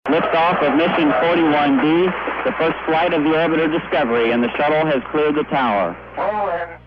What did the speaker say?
Liftoff of mission 41D, the first flight of the orbiter Discovery, and the shuttle has cleared the tower.